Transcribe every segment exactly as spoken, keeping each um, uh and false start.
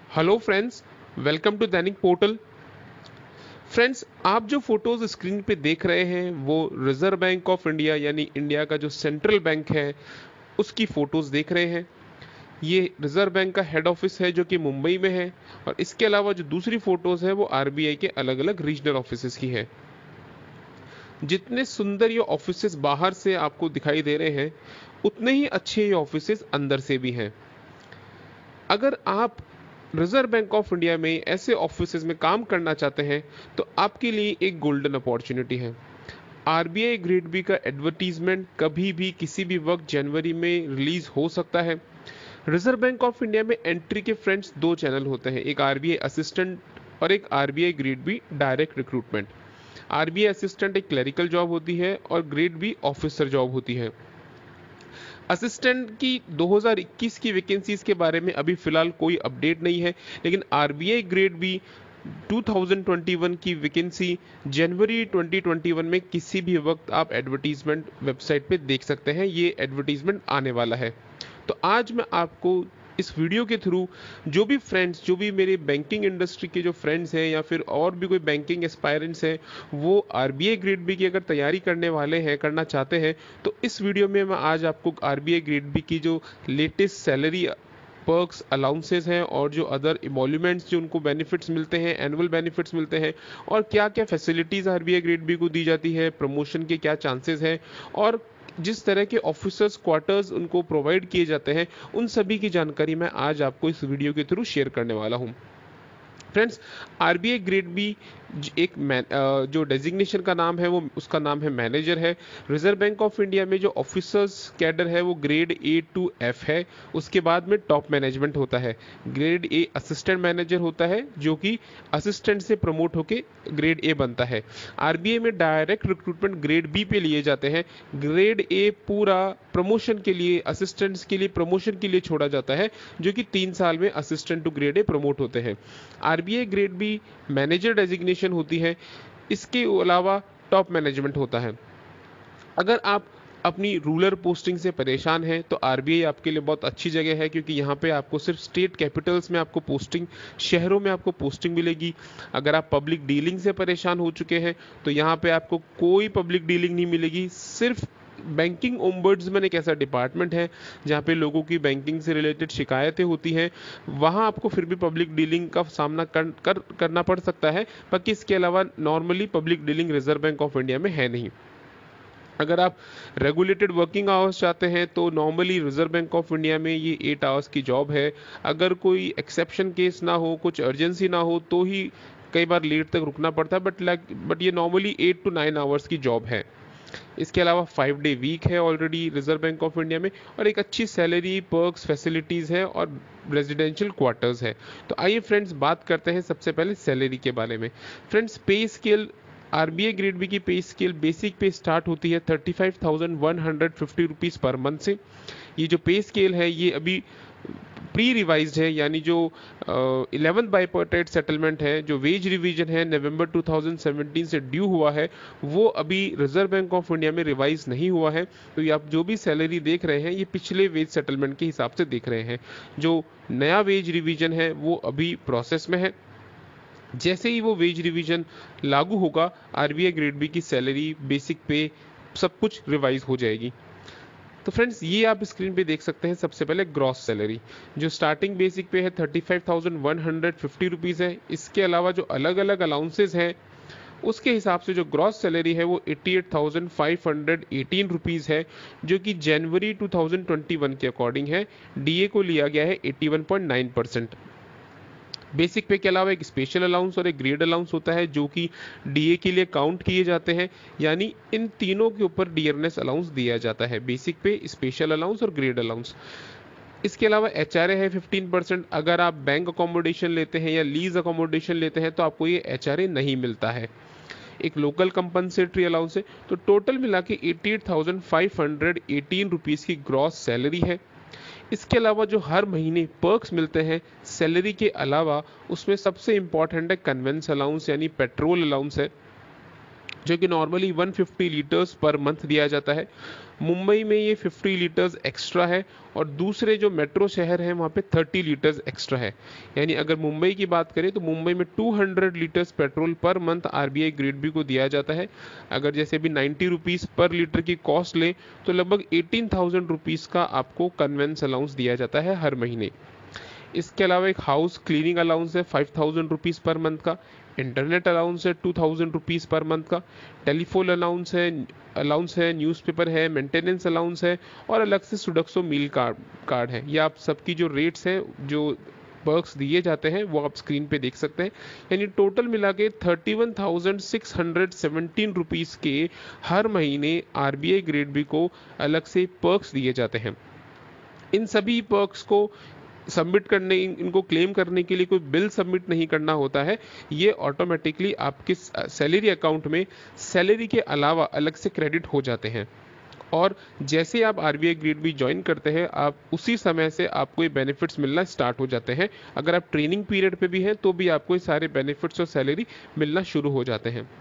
Hello friends, welcome to Dainik portal. Friends, आप जो photos screen पे देख रहे हैं वो रिजर्व बैंक ऑफ इंडिया यानी इंडिया का जो सेंट्रल बैंक है उसकी फोटोज देख रहे हैं। ये रिजर्व बैंक का हेड ऑफिस है जो कि मुंबई में है, और इसके अलावा जो दूसरी फोटोज है वो आरबीआई के अलग अलग रीजनल ऑफिसेज की है। जितने सुंदर ये ऑफिसेज बाहर से आपको दिखाई दे रहे हैं, उतने ही अच्छे ये ऑफिसेज अंदर से भी हैं। अगर आप रिजर्व बैंक ऑफ इंडिया में ऐसे ऑफिसेज में काम करना चाहते हैं तो आपके लिए एक गोल्डन अपॉर्चुनिटी है। आरबीआई ग्रेड बी का एडवर्टीजमेंट कभी भी किसी भी वक्त जनवरी में रिलीज हो सकता है। रिजर्व बैंक ऑफ इंडिया में एंट्री के फ्रेंड्स दो चैनल होते हैं, एक आरबीआई असिस्टेंट और एक RBI grade B direct recruitment. RBI assistant एक क्लरिकल जॉब होती है और ग्रेड बी ऑफिसर जॉब होती है। असिस्टेंट की दो हज़ार इक्कीस की वैकेंसीज के बारे में अभी फिलहाल कोई अपडेट नहीं है, लेकिन आरबीआई ग्रेड बी दो हज़ार इक्कीस की वैकेंसी जनवरी दो हज़ार इक्कीस में किसी भी वक्त आप एडवर्टीजमेंट वेबसाइट पे देख सकते हैं। ये एडवर्टीजमेंट आने वाला है। तो आज मैं आपको इस वीडियो के थ्रू जो भी फ्रेंड्स, जो भी मेरे बैंकिंग इंडस्ट्री के जो फ्रेंड्स हैं या फिर और भी कोई बैंकिंग एस्पायरेंट्स हैं, वो आरबीआई ग्रेड बी की अगर तैयारी करने वाले हैं, करना चाहते हैं, तो इस वीडियो में मैं आज आपको आरबीआई ग्रेड बी की जो लेटेस्ट सैलरी पर्क्स, अलाउंसेस हैं और जो अदर इमोल्यूमेंट्स जो उनको बेनिफिट्स मिलते हैं, एनुअल बेनिफिट्स मिलते हैं, और क्या क्या फैसिलिटीज़ आरबीआई ग्रेड बी को दी जाती है, प्रमोशन के क्या चांसेस हैं, और जिस तरह के ऑफिसर्स क्वार्टर्स उनको प्रोवाइड किए जाते हैं, उन सभी की जानकारी मैं आज आपको इस वीडियो के थ्रू शेयर करने वाला हूं। फ्रेंड्स, आरबीआई ग्रेड बी एक जो डेजिग्नेशन का नाम है वो उसका नाम है मैनेजर है। रिजर्व बैंक ऑफ इंडिया में जो ऑफिसर्स कैडर है वो ग्रेड ए टू एफ है। उसके बाद में टॉप मैनेजमेंट होता है। ग्रेड ए असिस्टेंट मैनेजर होता है जो कि असिस्टेंट से प्रमोट होके ग्रेड ए बनता है। आरबीआई में डायरेक्ट रिक्रूटमेंट ग्रेड बी पे लिए जाते हैं। ग्रेड ए पूरा प्रमोशन के लिए, असिस्टेंट्स के लिए प्रमोशन के लिए छोड़ा जाता है, जो कि तीन साल में assistant to grade A promote होते हैं। RBI grade B manager designation होती है। इसके अलावा टॉप मैनेजमेंट होता है। अगर आप अपनी रूरल पोस्टिंग से परेशान हैं तो आरबीआई आपके लिए बहुत अच्छी जगह है, क्योंकि यहाँ पे आपको सिर्फ स्टेट कैपिटल्स में आपको पोस्टिंग, शहरों में आपको पोस्टिंग मिलेगी। अगर आप पब्लिक डीलिंग से परेशान हो चुके हैं तो यहाँ पे आपको कोई पब्लिक डीलिंग नहीं मिलेगी। सिर्फ बैंकिंग ओम्बड्समैन एक ऐसा डिपार्टमेंट है जहाँ पे लोगों की बैंकिंग से रिलेटेड शिकायतें होती हैं, वहाँ आपको फिर भी पब्लिक डीलिंग का सामना कर, कर करना पड़ सकता है। बाकी इसके अलावा normally public dealing reserve bank of India में है नहीं। अगर आप रेगुलेटेड वर्किंग आवर्स चाहते हैं तो normally reserve bank of India में ये एट आवर्स की जॉब है। अगर कोई एक्सेप्शन केस ना हो, कुछ अर्जेंसी ना हो, तो ही कई बार लेट तक रुकना पड़ता है, बट लाइक बट ये normally eight to nine hours की जॉब है। इसके अलावा फाइव डे वीक है already reserve bank of India में, और एक अच्छी सैलरी, पर्क्स, फैसिलिटीज़ है और रेजिडेंशियल क्वार्टर्स है। तो आइए फ्रेंड्स बात करते हैं सबसे पहले सैलरी के बारे में। फ्रेंड्स, पे स्केल, आरबीआई ग्रेड बी की पे स्केल बेसिक पे स्टार्ट होती है thirty five thousand one hundred fifty rupees per month से। ये जो पे स्केल है ये अभी प्री रिवाइज्ड है, यानी जो इलेवेंथ बाइपर्टाइट सेटलमेंट है, जो वेज रिवीजन है नवंबर दो हज़ार सत्रह से ड्यू हुआ है, वो अभी रिजर्व बैंक ऑफ इंडिया में रिवाइज नहीं हुआ है। तो ये आप जो भी सैलरी देख रहे हैं ये पिछले वेज सेटलमेंट के हिसाब से देख रहे हैं। जो नया वेज रिवीजन है वो अभी प्रोसेस में है। जैसे ही वो वेज रिवीजन लागू होगा, आरबीआई ग्रेड बी की सैलरी, बेसिक पे, सब कुछ रिवाइज हो जाएगी। तो फ्रेंड्स, ये आप स्क्रीन पे देख सकते हैं। सबसे पहले ग्रॉस सैलरी जो स्टार्टिंग बेसिक पे है thirty five thousand one hundred fifty rupees है। इसके अलावा जो अलग अलग अलाउंसेस हैं उसके हिसाब से जो ग्रॉस सैलरी है वो eighty eight thousand five hundred eighteen rupees है, जो कि जनवरी दो हज़ार इक्कीस के अकॉर्डिंग है। डीए को लिया गया है इक्यासी पॉइंट नाइन परसेंट। बेसिक पे के अलावा एक स्पेशल अलाउंस और एक ग्रेड अलाउंस होता है जो कि डीए के लिए काउंट किए जाते हैं, यानी इन तीनों के ऊपर डियरनेस अलाउंस दिया जाता है, बेसिक पे, स्पेशल अलाउंस और ग्रेड अलाउंस। इसके अलावा एच आर ए है फिफ्टीन परसेंट। अगर आप बैंक अकोमोडेशन लेते हैं या लीज अकोमोडेशन लेते हैं तो आपको ये एच आर ए नहीं मिलता है। एक लोकल कंपनसेटरी अलाउंस है। तो टोटल मिला के eighty eight thousand five hundred eighteen rupees की ग्रॉस सैलरी है। इसके अलावा जो हर महीने पर्क्स मिलते हैं सैलरी के अलावा, उसमें सबसे इंपॉर्टेंट है कन्वेंस अलाउंस यानी पेट्रोल अलाउंस है। जो कि नॉर्मली एक सौ पचास लीटर्स पर मंथ दिया जाता है। मुंबई में ये पचास लीटर्स एक्स्ट्रा है और दूसरे जो मेट्रो शहर हैं वहाँ पे तीस लीटर्स एक्स्ट्रा है। यानी अगर मुंबई की बात करें तो मुंबई में दो सौ litres petrol per month RBI grade B को दिया जाता है। अगर जैसे भी नाइन्टी रुपीज़ पर लीटर की कॉस्ट लें तो लगभग एटीन थाउजेंड रुपीज़ का आपको कन्वेंस अलाउंस दिया जाता है हर महीने। इसके अलावा एक हाउस क्लीनिंग अलाउंस है five thousand rupees per month का, इंटरनेट अलाउंस है two thousand rupees per month का, टेलीफोन अलाउंस है अलाउंस है न्यूज़पेपर है, मेंटेनेंस अलाउंस है और अलग से सुडक्सो मील कार्ड कार्ड है। ये आप सबकी जो रेट्स हैं, जो पर्क्स दिए जाते हैं, वो आप स्क्रीन पे देख सकते हैं। यानी टोटल मिला के thirty one thousand six hundred seventeen rupees के हर महीने आरबीआई ग्रेड बी को अलग से पर्क्स दिए जाते हैं। इन सभी पर्क्स को सबमिट करने इनको क्लेम करने के लिए कोई बिल सबमिट नहीं करना होता है। ये ऑटोमेटिकली आपके सैलरी अकाउंट में सैलरी के अलावा अलग से क्रेडिट हो जाते हैं और जैसे आप आरबीआई ग्रेड बी ज्वाइन करते हैं आप उसी समय से आपको ये बेनिफिट्स मिलना स्टार्ट हो जाते हैं। अगर आप ट्रेनिंग पीरियड पे भी हैं तो भी आपको ये सारे बेनिफिट्स और सैलरी मिलना शुरू हो जाते हैं।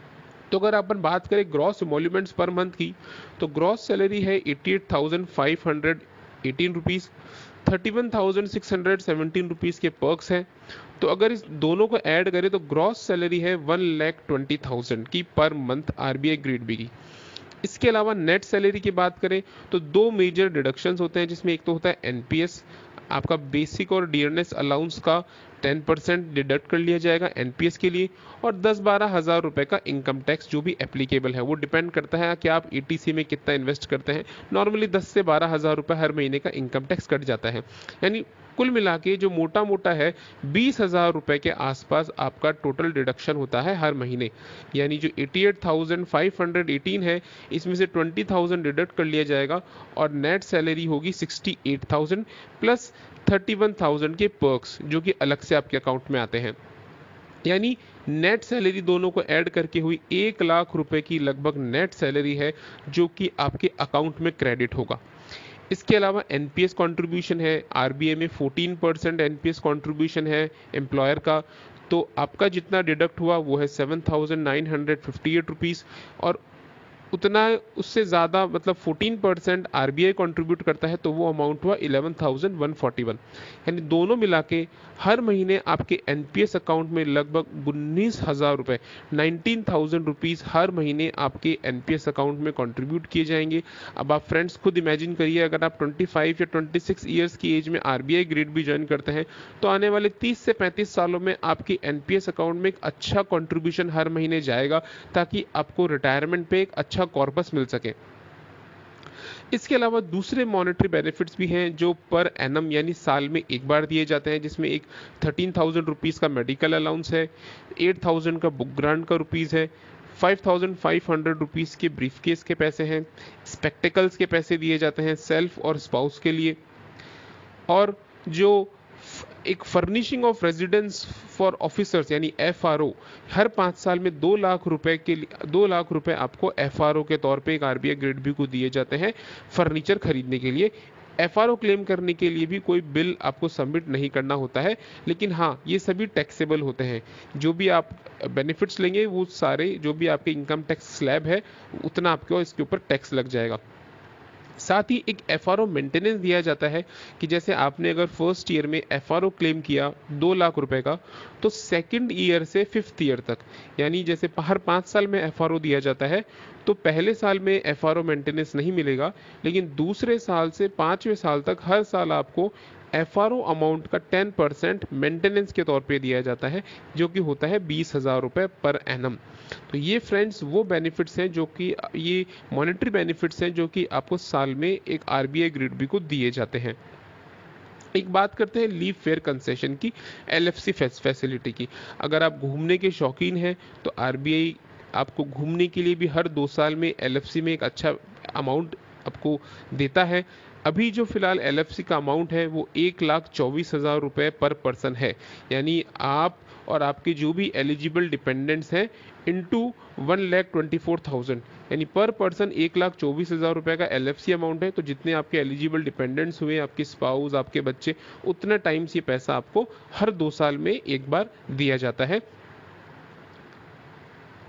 तो अगर अपन बात करें ग्रॉस इमोल्यूमेंट्स पर मंथ की तो ग्रॉस सैलरी है eighty eight thousand five hundred eighteen rupees, thirty one thousand six hundred seventeen rupees के पर्क्स हैं। तो अगर इस दोनों को ऐड करें तो ग्रॉस सैलरी है वन लैख ट्वेंटी थाउजेंड की per month RBI grade B की। इसके अलावा नेट सैलरी की बात करें तो दो मेजर डिडक्शंस होते हैं, जिसमें एक तो होता है एनपीएस, आपका बेसिक और डियरनेस अलाउंस का टेन परसेंट डिडक्ट कर लिया जाएगा एनपीएस के लिए, और दस बारह हज़ार रुपए का इनकम टैक्स जो भी एप्लीकेबल है। वो डिपेंड करता है कि आप ईटीसी में कितना इन्वेस्ट करते हैं। नॉर्मली दस से बारह हज़ार रुपए हर महीने का इनकम टैक्स कट जाता है। यानी कुल मिला के जो मोटा मोटा है बीस हज़ार रुपए के आसपास आपका टोटल डिडक्शन होता है हर महीने। यानी जो eighty eight thousand five hundred eighteen है इसमें से ट्वेंटी थाउजेंड डिडक्ट कर लिया जाएगा और नेट सैलरी होगी sixty eight thousand plus thirty one thousand के पर्क्स जो कि अलग से आपके अकाउंट में आते हैं। यानी नेट सैलरी दोनों को ऐड करके हुई एक लाख रुपए की लगभग नेट सैलरी है जो कि आपके अकाउंट में क्रेडिट होगा। इसके अलावा एनपीएस कंट्रीब्यूशन है, आरबीआई में फोर्टीन परसेंट एनपीएस कंट्रीब्यूशन है एम्प्लॉयर का, तो आपका जितना डिडक्ट हुआ वो है seven thousand nine hundred fifty eight rupees और उतना उससे ज़्यादा मतलब फोर्टीन परसेंट आरबीआई कंट्रीब्यूट करता है तो वो अमाउंट हुआ eleven thousand one forty one. यानी दोनों मिला के हर महीने आपके एनपीएस अकाउंट में लगभग उन्नीस हज़ार रुपये नाइनटीन थाउजेंड रुपीज़ हर महीने आपके एनपीएस अकाउंट में कंट्रीब्यूट किए जाएंगे। अब आप फ्रेंड्स खुद इमेजिन करिए, अगर आप ट्वेंटी फाइव या ट्वेंटी सिक्स ईयर्स की एज में आरबीआई ग्रेड भी ज्वाइन करते हैं तो आने वाले तीस से पैंतीस सालों में आपके एनपीएस अकाउंट में एक अच्छा कंट्रीब्यूशन हर महीने जाएगा ताकि आपको रिटायरमेंट पे एक अच्छा कॉर्पस मिल सके। इसके अलावा दूसरे मॉनेटरी बेनिफिट्स भी हैं जो पर एनम यानी साल में एक बार दिए जाते हैं, जिसमें एक थर्टीन थाउजेंड रुपीज़ का मेडिकल अलाउंस है, एट थाउजेंड का बुक ग्रांट का रुपीज़ है, five thousand five hundred rupees के ब्रीफकेस के पैसे हैं, स्पेक्टिकल्स के पैसे दिए जाते हैं सेल्फ और स्पाउस के लिए, और जो एक furnishing of residence for officers यानी एफआरओ हर पाँच साल में दो लाख रुपए के लिए दो लाख रुपए आपको एफआरओ के तौर पे एक आरबीआई ग्रेड बी को दिए जाते हैं फर्नीचर खरीदने के लिए। एफआरओ क्लेम करने के लिए भी कोई बिल आपको सबमिट नहीं करना होता है, लेकिन हाँ ये सभी टैक्सेबल होते हैं। जो भी आप बेनिफिट्स लेंगे वो सारे जो भी आपके इनकम टैक्स स्लैब है उतना आपको इसके ऊपर टैक्स लग जाएगा। साथ ही एक एफआरओ मेंटेनेंस दिया जाता है कि जैसे आपने अगर फर्स्ट ईयर में एफआरओ क्लेम किया दो लाख रुपए का तो सेकंड ईयर से फिफ्थ ईयर तक यानी जैसे हर पाँच साल में एफआरओ दिया जाता है तो पहले साल में एफआरओ मेंटेनेंस नहीं मिलेगा, लेकिन दूसरे साल से पाँचवें साल तक हर साल आपको एफआरओ अमाउंट का टेन परसेंट मेंटेनेंस के तौर पे दिया जाता है जो कि होता है बीस हज़ार रुपये पर एनम। तो ये फ्रेंड्स वो बेनिफिट्स हैं जो कि ये मॉनेटरी बेनिफिट्स हैं जो कि आपको साल में एक आरबीआई ग्रेड बी को दिए जाते हैं। एक बात करते हैं लीव फेयर कंसेशन की, एलएफसी फैसिलिटी की। अगर आप घूमने के शौकीन हैं तो आरबीआई आपको घूमने के लिए भी हर दो साल में एलएफसी में एक अच्छा अमाउंट आपको देता है। अभी जो फिलहाल एलएफसी का अमाउंट है वो एक लाख चौबीस हज़ार रुपये पर पर्सन है, यानी आप और आपके जो भी एलिजिबल डिपेंडेंट्स हैं into one lakh twenty four thousand यानी पर पर्सन एक लाख चौबीस हज़ार रुपये का एलएफसी अमाउंट है। तो जितने आपके एलिजिबल डिपेंडेंट्स हुए, आपके स्पाउस, आपके बच्चे, उतना टाइम से पैसा आपको हर दो साल में एक बार दिया जाता है।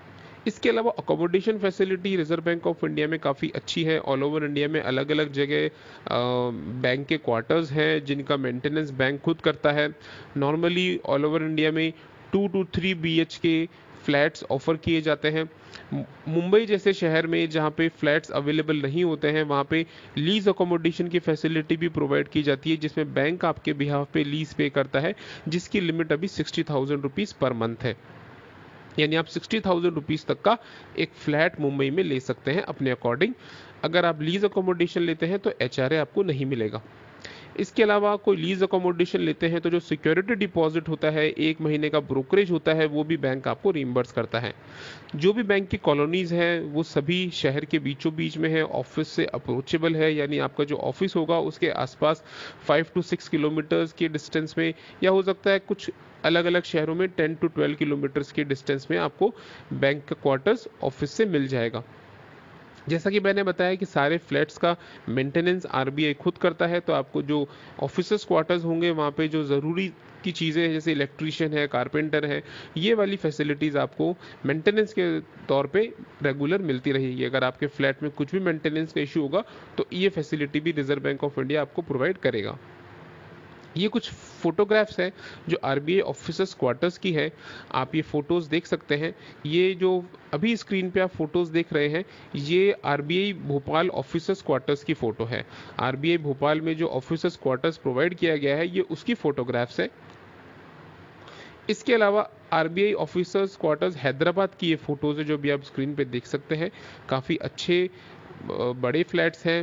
इसके अलावा accommodation facility Reserve bank of India में काफ़ी अच्छी है। ऑल ओवर इंडिया में अलग अलग जगह बैंक के क्वार्टर्स हैं जिनका मेंटेनेंस बैंक खुद करता है। नॉर्मली ऑल ओवर इंडिया में two two three B H K flats offer किए जाते हैं। मुंबई जैसे शहर में जहाँ पे फ्लैट्स अवेलेबल नहीं होते हैं वहाँ पे लीज अकोमोडेशन की फैसिलिटी भी प्रोवाइड की जाती है, जिसमें बैंक आपके बिहाफ पे लीज पे करता है, जिसकी लिमिट अभी sixty thousand rupees per month है। यानी आप सिक्सटी थाउजेंड रुपीज़ तक का एक फ्लैट मुंबई में ले सकते हैं अपने अकॉर्डिंग। अगर आप लीज अकोमोडेशन लेते हैं तो एच आर ए आपको नहीं मिलेगा। इसके अलावा कोई लीज अकोमोडेशन लेते हैं तो जो सिक्योरिटी डिपॉजिट होता है, एक महीने का ब्रोकरेज होता है, वो भी बैंक आपको रिइंबर्स करता है। जो भी बैंक की कॉलोनीज हैं वो सभी शहर के बीचों बीच में है, ऑफिस से अप्रोचेबल है। यानी आपका जो ऑफिस होगा उसके आसपास फाइव टू सिक्स किलोमीटर्स के डिस्टेंस में, या हो सकता है कुछ अलग अलग शहरों में टेन टू ट्वेल्व किलोमीटर्स के डिस्टेंस में आपको बैंक का क्वार्टर्स ऑफिस से मिल जाएगा। जैसा कि मैंने बताया कि सारे फ्लैट्स का मेंटेनेंस आर बी आई खुद करता है, तो आपको जो ऑफिसर्स क्वार्टर्स होंगे वहाँ पे जो ज़रूरी की चीज़ें हैं जैसे इलेक्ट्रीशियन है, कारपेंटर है, ये वाली फैसिलिटीज़ आपको मेंटेनेंस के तौर पे रेगुलर मिलती रहेगी। अगर आपके फ्लैट में कुछ भी मेंटेनेंस का इशू होगा तो ये फैसिलिटी भी रिजर्व बैंक ऑफ इंडिया आपको प्रोवाइड करेगा। ये कुछ फोटोग्राफ्स हैं जो R B I officers quarters की है, आप ये फोटोज देख सकते हैं। ये जो अभी स्क्रीन पे आप फोटोज देख रहे हैं ये R B I Bhopal officers quarters की फ़ोटो है। आर बी आई भोपाल में जो ऑफिसर्स क्वार्टर्स प्रोवाइड किया गया है ये उसकी फोटोग्राफ्स है। इसके अलावा R B I officers quarters Hyderabad की ये फोटोज़ है जो भी आप स्क्रीन पे देख सकते हैं। काफ़ी अच्छे बड़े फ्लैट्स हैं।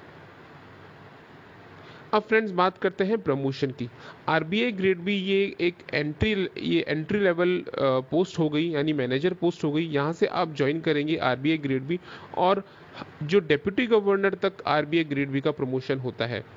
अब फ्रेंड्स बात करते हैं प्रमोशन की। R B I grade B ये एक एंट्री ये एंट्री लेवल पोस्ट हो गई, यानी मैनेजर पोस्ट हो गई। यहाँ से आप ज्वाइन करेंगे R B I grade B, और जो डिप्टी गवर्नर तक R B I grade B का प्रमोशन होता है।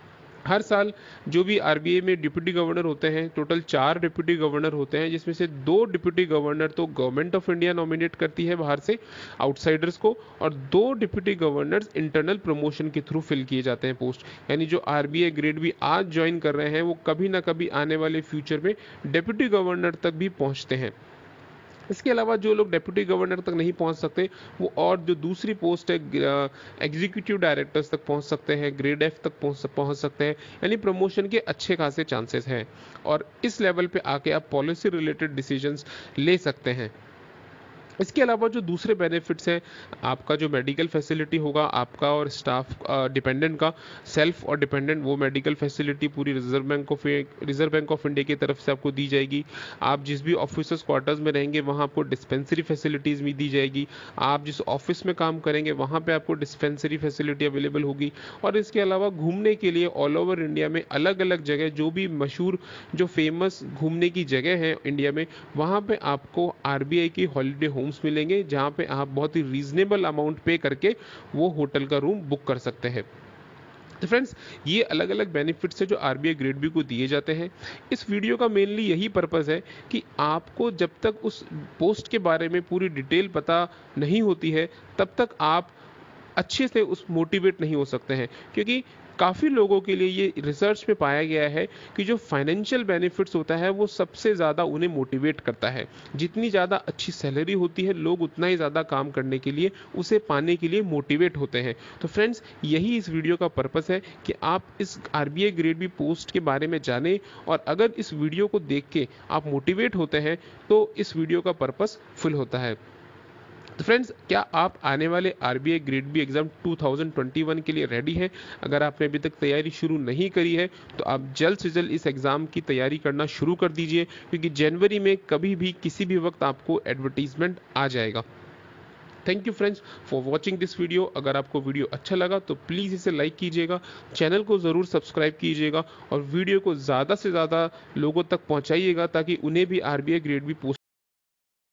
हर साल जो भी आर बी आई में डिप्टी गवर्नर होते हैं, टोटल चार डिप्टी गवर्नर होते हैं, जिसमें से दो डिप्टी गवर्नर तो गवर्नमेंट ऑफ इंडिया नॉमिनेट करती है बाहर से आउटसाइडर्स को, और दो डिप्टी गवर्नर्स इंटरनल प्रमोशन के थ्रू फिल किए जाते हैं पोस्ट। यानी जो आर बी आई ग्रेड भी आज ज्वाइन कर रहे हैं वो कभी ना कभी आने वाले फ्यूचर में डिप्टी गवर्नर तक भी पहुँचते हैं। इसके अलावा जो लोग डेप्यूटी गवर्नर तक नहीं पहुंच सकते वो और जो दूसरी पोस्ट है एग्जीक्यूटिव डायरेक्टर्स तक पहुंच सकते हैं, ग्रेड एफ तक पहुंच पहुंच सकते हैं। यानी प्रमोशन के अच्छे खासे चांसेस हैं, और इस लेवल पे आके आप पॉलिसी रिलेटेड डिसीजंस ले सकते हैं। इसके अलावा जो दूसरे बेनिफिट्स हैं, आपका जो मेडिकल फैसिलिटी होगा आपका और स्टाफ डिपेंडेंट का, सेल्फ और डिपेंडेंट, वो मेडिकल फैसिलिटी पूरी Reserve bank of Reserve bank of India की तरफ से आपको दी जाएगी। आप जिस भी ऑफिसर्स क्वार्टर्स में रहेंगे वहाँ आपको डिस्पेंसरी फैसिलिटीज़ भी दी जाएगी। आप जिस ऑफिस में काम करेंगे वहाँ पर आपको डिस्पेंसरी फैसिलिटी अवेलेबल होगी। और इसके अलावा घूमने के लिए ऑल ओवर इंडिया में अलग अलग जगह जो भी मशहूर जो फेमस घूमने की जगह है इंडिया में, वहाँ पर आपको आर बी आई की हॉलीडे होम मिलेंगे, जहां पे आप बहुत ही रीजनेबल अमाउंट पे करके वो होटल का रूम बुक कर सकते हैं। तो फ्रेंड्स ये अलग अलग बेनिफिट्स है जो R B I grade B को दिए जाते हैं। इस वीडियो का मेनली यही पर्पस है कि आपको जब तक उस पोस्ट के बारे में पूरी डिटेल पता नहीं होती है तब तक आप अच्छे से उस मोटिवेट नहीं हो सकते हैं, क्योंकि काफ़ी लोगों के लिए ये रिसर्च में पाया गया है कि जो फाइनेंशियल बेनिफिट्स होता है वो सबसे ज़्यादा उन्हें मोटिवेट करता है। जितनी ज़्यादा अच्छी सैलरी होती है लोग उतना ही ज़्यादा काम करने के लिए, उसे पाने के लिए मोटिवेट होते हैं। तो फ्रेंड्स यही इस वीडियो का पर्पस है कि आप इस R B I grade B post के बारे में जानें, और अगर इस वीडियो को देख के आप मोटिवेट होते हैं तो इस वीडियो का पर्पस फुल होता है। तो फ्रेंड्स क्या आप आने वाले R B I grade B exam two thousand twenty one के लिए रेडी हैं? अगर आपने अभी तक तैयारी शुरू नहीं करी है तो आप जल्द से जल्द इस एग्ज़ाम की तैयारी करना शुरू कर दीजिए, क्योंकि जनवरी में कभी भी किसी भी वक्त आपको एडवर्टीजमेंट आ जाएगा। Thank you friends for watching this video. अगर आपको वीडियो अच्छा लगा तो प्लीज़ इसे लाइक कीजिएगा, चैनल को ज़रूर सब्सक्राइब कीजिएगा, और वीडियो को ज़्यादा से ज़्यादा लोगों तक पहुँचाइएगा ताकि उन्हें भी R B I grade B post